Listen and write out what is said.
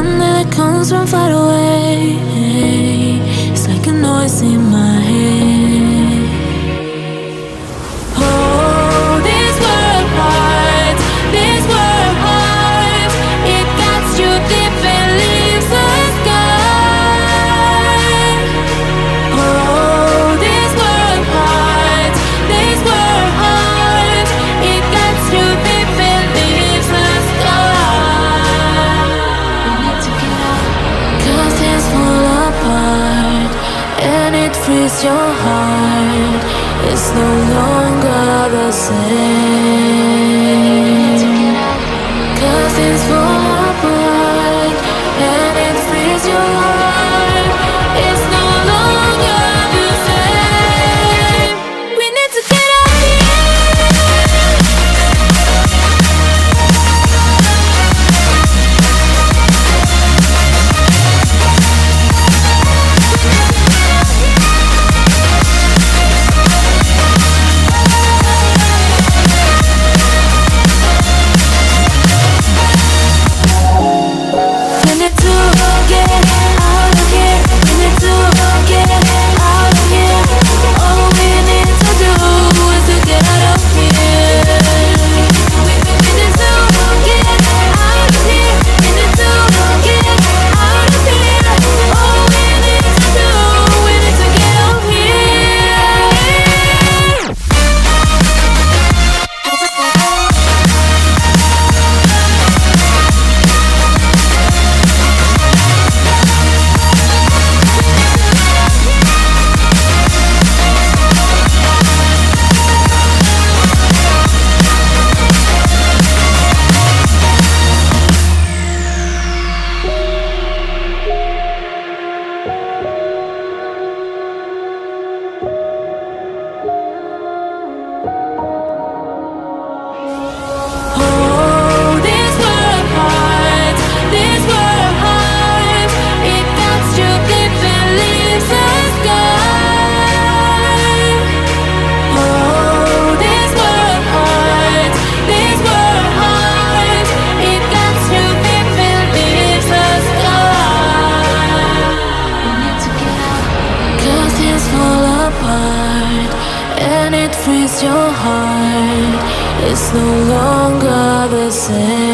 that comes from far away. It's like a noise in my head. Oh, this world heart, this world heart, it gets you deep and leaves the sky. Oh, this world heart, it gets you deep and leaves the sky. We need to get out, 'cause things fall apart and it frees your heart. It's no longer the same. 'Cause things fall apart and it frees your heart. It's no longer the same. We need to get out and it frees your heart. It's no longer the same.